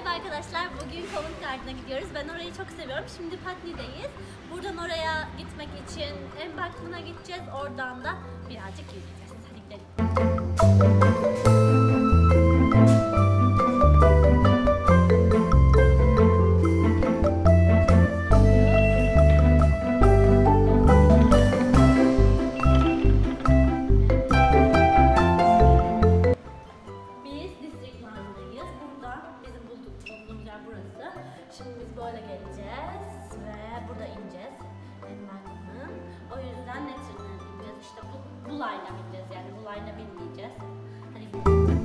Merhaba arkadaşlar, bugün Covent Garden'a gidiyoruz. Ben orayı çok seviyorum. Şimdi Putney'deyiz. Buradan oraya gitmek için Embankment'a gideceğiz. Oradan da birazcık yürüyeceğiz. Hadi gidelim. Şimdi biz böyle geleceğiz ve burada ineceğiz. Embankment. O yüzden ne tırına bineceğiz? İşte bu line'a bineceğiz, yani bu line'a binmeyeceğiz. Hadi gidelim.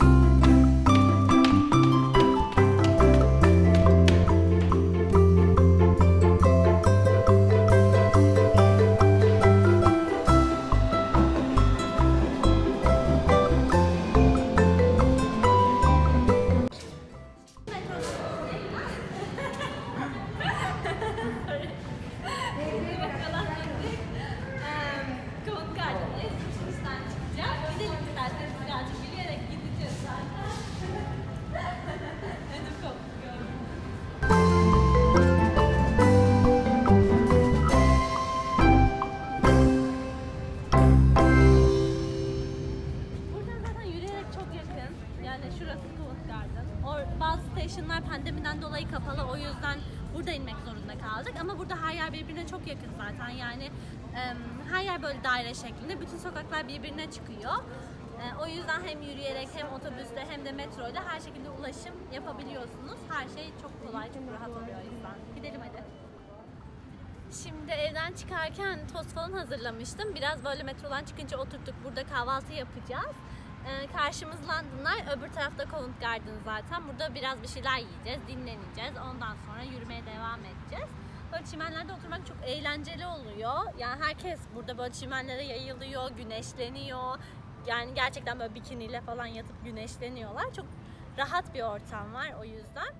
Bazı stationlar pandemiden dolayı kapalı, o yüzden burada inmek zorunda kaldık. Ama burada her yer birbirine çok yakın zaten, yani her yer böyle daire şeklinde, bütün sokaklar birbirine çıkıyor. O yüzden hem yürüyerek hem otobüste hem de metroyla her şekilde ulaşım yapabiliyorsunuz. Her şey çok kolay, çok rahat oluyor o yüzden. Gidelim hadi. Şimdi evden çıkarken tost falan hazırlamıştım. Biraz böyle metrodan çıkınca oturduk, burada kahvaltı yapacağız. Karşımız London'lar, öbür tarafta Covent Garden zaten. Burada biraz bir şeyler yiyeceğiz, dinleneceğiz. Ondan sonra yürümeye devam edeceğiz. Böyle çimenlerde oturmak çok eğlenceli oluyor. Yani herkes burada böyle çimenlere yayılıyor, güneşleniyor. Yani gerçekten böyle bikiniyle falan yatıp güneşleniyorlar. Çok rahat bir ortam var o yüzden.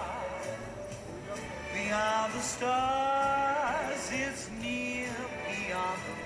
Beyond the stars, it's near beyond the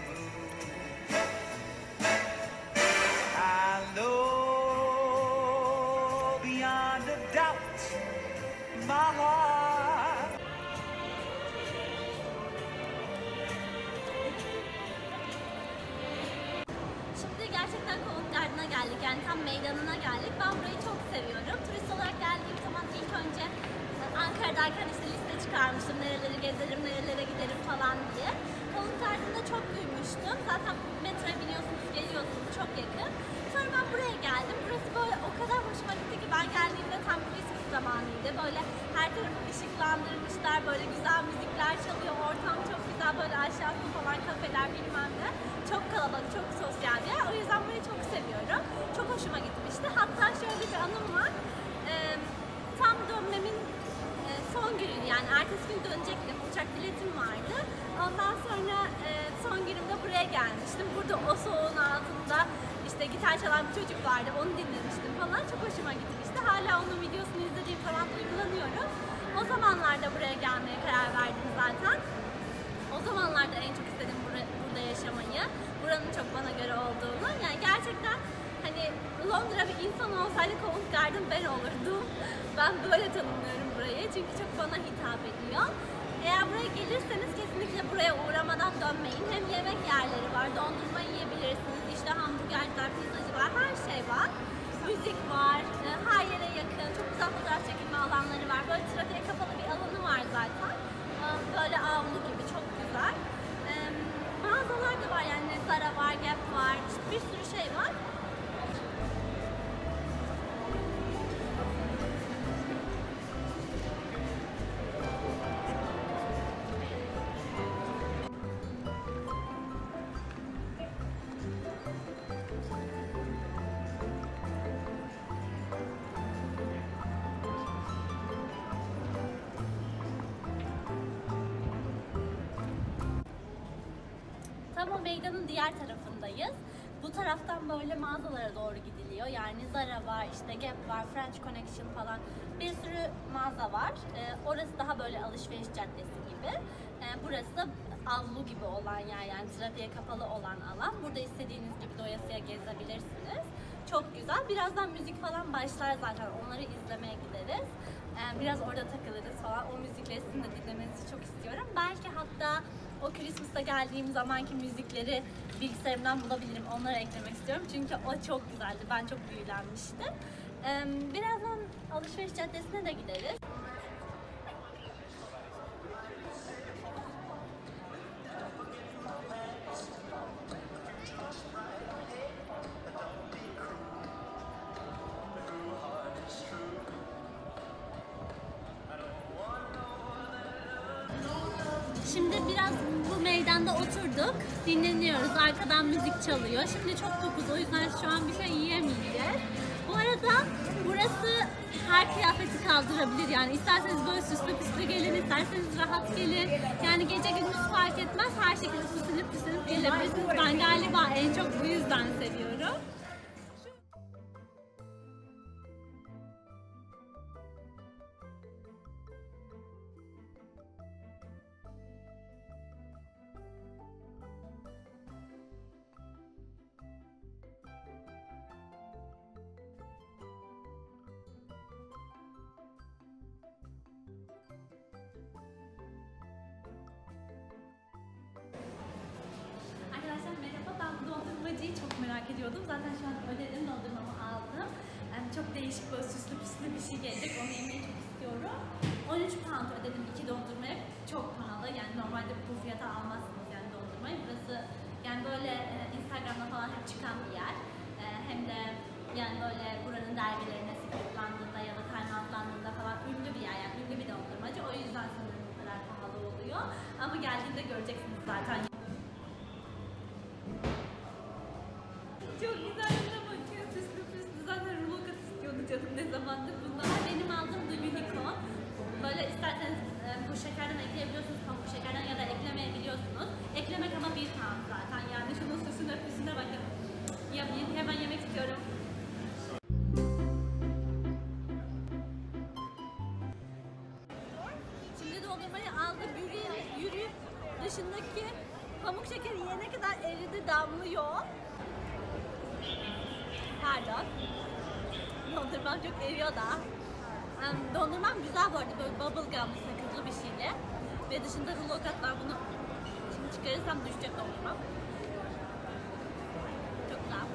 gerçekten Covent Garden'a geldik, yani tam meydanına geldik. Ben burayı çok seviyorum. Turist olarak geldiğim zaman ilk önce Ankara'dayken işte liste çıkarmıştım, nereleri gezerim, nerelere giderim falan diye. Covent Garden'da çok duymuştum. Zaten metroya biniyorsunuz, geliyorsunuz, çok yakın. Sonra ben buraya geldim. Burası böyle o kadar hoşuma gitti ki, ben geldiğimde tam Christmas zamanıydı. Böyle her tarafı ışıklandırmışlar, böyle güzel müzikler çalıyor, ortam çok güzel, böyle aşağısı falan kafeler bilmem ne. Çok kalabalık, çok sosyal bir yer. O yüzden burayı çok seviyorum. Çok hoşuma gitmişti. Hatta şöyle bir anım var. Tam dönmemin son günü, yani ertesi gün dönecektim. Uçak biletim vardı. Ondan sonra son günümde buraya gelmiştim. Burada o soğuğun altında işte gitar çalan bir çocuk vardı. Onu dinlemiştim falan. Çok hoşuma gitmişti. Hala onun videosunu izlediğim falan uygulanıyorum. O zamanlarda buraya gelmeye karar verdim zaten. O zamanlarda en çok istedim burada yaşamayı. Buranın çok bana göre olduğunu. Yani gerçekten hani Londra bir insan olsaydı Covent Garden ben olurdum. Ben böyle tanımlıyorum burayı. Çünkü çok bana hitap ediyor. Eğer buraya gelirseniz kesinlikle buraya uğramadan dönmeyin. Hem yemek yerleri var, dondurma yiyebilirsiniz. İşte hamburgerciler, pizzacılar, her şey var. Müzik var, her yere yakın. Çok güzel fotoğraf çekilme alanları var. Böyle trafiğe kapalı bir alanı var zaten. Böyle avlu gibi, çok güzel. Mağazalar da var, yani Zara var, Gap var, işte bir sürü şey var. Tam o meydanın diğer tarafındayız. Bu taraftan böyle mağazalara doğru gidiliyor. Yani Zara var, işte Gap var, French Connection falan, bir sürü mağaza var. Orası daha böyle alışveriş caddesi gibi. Burası da avlu gibi olan yer, yani trafiğe kapalı olan alan. Burada istediğiniz gibi doyasıya gezebilirsiniz. Çok güzel. Birazdan müzik falan başlar zaten. Onları izlemeye gideriz. Biraz orada takılırız falan. O müzikleri sizin de dinlemenizi çok istiyorum. Belki hatta o Christmas'ta geldiğim zamanki müzikleri bilgisayarımdan bulabilirim. Onları eklemek istiyorum. Çünkü o çok güzeldi. Ben çok büyülenmiştim. Birazdan alışveriş caddesine de gideriz. Şimdi biraz bu meydanda oturduk, dinleniyoruz. Arkadan müzik çalıyor. Şimdi çok tokuz, o yüzden şu an bir şey yiyemeyeceğiz. Bu arada burası her kıyafeti kaldırabilir. Yani isterseniz böyle süslü püslü gelin, isterseniz rahat gelin. Yani gece gündüz fark etmez. Her şekilde süslünüp püslünüp gelebilirsiniz. Ben galiba en çok bu yüzden seviyorum. Arkadaşlar merhaba, ben bu dondurmacıyı çok merak ediyordum. Zaten şu an ödedim, dondurmamı aldım. Çok değişik böyle süslü püslü bir şey gelecek, onu yemeyi çok istiyorum. 13 pound ödedim 2 dondurmaya, çok pahalı. Yani normalde bu fiyata almazsınız yani dondurmayı. Burası yani böyle Instagram'da falan hep çıkan bir yer. Hem de yani böyle buranın dergilerine sıklıklandığında ya da timeoutlandığında falan ünlü bir yer, yani ünlü bir dondurmacı. O yüzden sanırım bu kadar pahalı oluyor. Ama geldiğinde göreceksiniz zaten. Çok güzel de bakıyor, süslü püslü. Zaten rulo kat istiyordu canım ne zamandır bunlar. Benim aldığım da unicorn. Böyle isterseniz bu şekerden ekleyebiliyorsunuz, pamuk şekerden ya da eklemeyebiliyorsunuz. Eklemek ama bir pound zaten. Yani şunun süsüne püsüne bakın. Hemen yemek istiyorum. Şimdi dondurmayı aldık, yürüyüp dışındaki pamuk şekeri yiyene kadar eridi, damlıyor. Pardon. Dondurmam çok eriyor da. Dondurmam güzel bu arada, böyle bubblegum'lı sakızlı bir şeyle. Ve dışında rulo kat var, bunu şimdi çıkarırsam düşecek dondurmam. Çok güzel.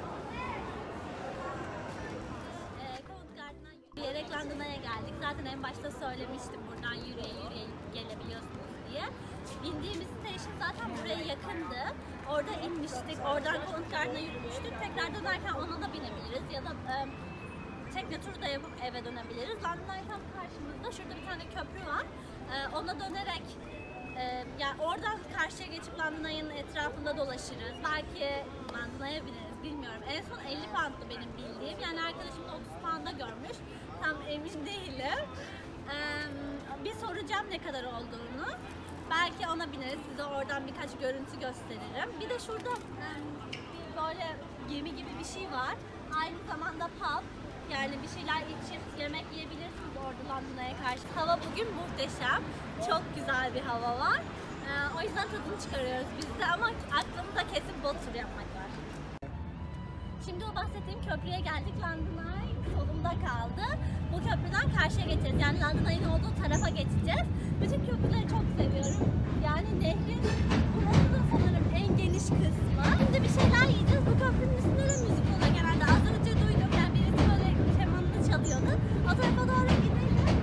Covent Garden'dan yürüyerek London'a geldik. Zaten en başta söylemiştim, buradan yürüye gelebiliyorsunuz diye. İndiğimiz station zaten buraya yakındı. Orada inmiştik, oradan Covent Garden'a yürümüştük. Tekrar dönerken ona da binebiliriz ya da tekne turu da yapıp eve dönebiliriz. London'dan tam karşımızda şurada bir tane köprü var. Ona dönerek yani oradan karşıya geçip London'ın etrafında dolaşırız. Belki London'a bineriz, bilmiyorum. En son 50 pound'tu benim bildiğim. Yani arkadaşım da 30 pound'a görmüş. Tam emin değilim. Bir soracağım ne kadar olduğunu. Belki ona bineriz, size oradan birkaç görüntü gösteririm. Bir de şurada böyle gemi gibi bir şey var. Aynı zamanda pub, yani bir şeyler içip yemek yiyebilirsiniz orada London'a karşı. Hava bugün muhteşem, çok güzel bir hava var. O yüzden tadını çıkarıyoruz biz de ama aklımda kesin bot turu yapmak var. Şimdi o bahsettiğim köprüye geldik. London Eye solumda kaldı. Bu köprüden karşıya geçeceğiz. Yani London Eye'nin olduğu tarafa geçeceğiz. Bütün köprüleri çok seviyorum. Yani nehrin burası da sanırım en geniş kısmı. Şimdi bir şeyler yiyeceğiz. Bu köprünün üstünde de müzik oluyor genelde. Az önce duydum. Yani birisi böyle kemanını çalıyordu. O tarafa doğru gidelim.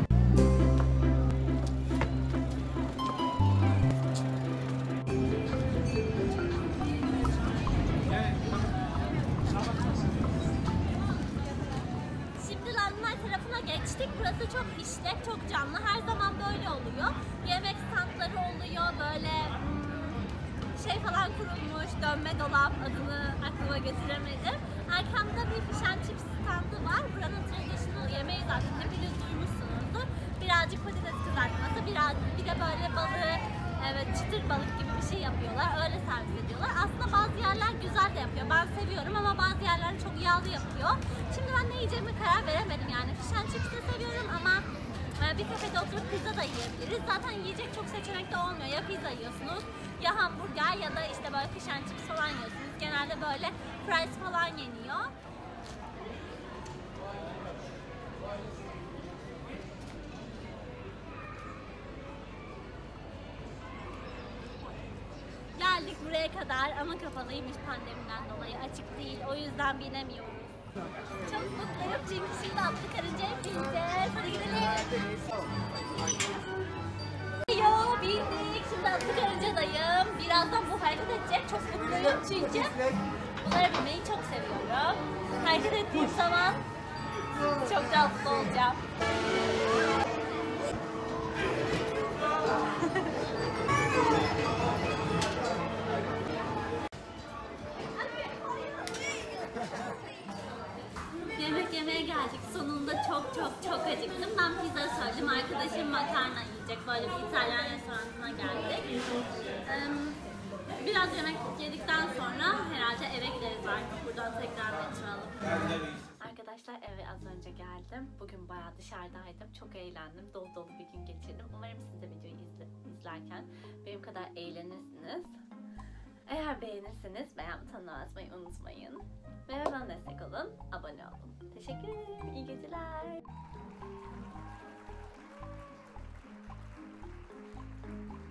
Geçtik. Burası çok işlek, çok canlı. Her zaman böyle oluyor. Yemek standları oluyor. Böyle şey falan kurulmuş. Dönme dolap, adını aklıma getiremedim. Arkamda bir fish and chips standı var. Buranın traditional yemeği zaten hepiniz duymuşsunuzdur. Birazcık patates kızartması, bir de böyle balığı, evet, çıtır balık gibi bir şey yapıyorlar. Öyle servis ediyorlar. Aslında bazı yerler güzel de yapıyor. Ben seviyorum ama bazı yerler çok yağlı yapıyor. Şimdi ben ne yiyeceğime karar veremedim yani. Fish and chips de seviyorum ama bir kafede oturup pizza da yiyebiliriz. Zaten yiyecek çok seçenek de olmuyor. Ya pizza yiyorsunuz, ya hamburger ya da işte böyle fish and chips falan yiyorsunuz. Genelde böyle fries falan yeniyor. buraya kadar ama kapalıymış pandemiden dolayı. Açık değil. O yüzden binemiyoruz. Çok mutluyum çünkü şimdi atlı karıncaya bineceğiz. Hadi gidelim. Yo, bindik. Şimdi atlı karıncadayım. Birazdan bu hareket edecek. Çok mutluyum çünkü bunlara binmeyi çok seviyorum. Hareket ettiğim zaman çok da mutlu olacağım. Yemek yemeye geldik. Sonunda çok acıktım. Ben pizza söyledim. Arkadaşım makarna yiyecek. Böyle bir İtalyan restoranına geldik. Biraz yemek yedikten sonra herhalde eve gideriz artık. Buradan tekrar metro alıp. Arkadaşlar eve az önce geldim. Bugün bayağı dışarıdaydım. Çok eğlendim. Dolu dolu bir gün geçirdim. Umarım siz de videoyu izlerken benim kadar eğlenirsiniz. Eğer beğenirseniz beğen butonuna basmayı unutmayın. Ve bana destek olun, abone olun. Teşekkür ederim. İyi geceler.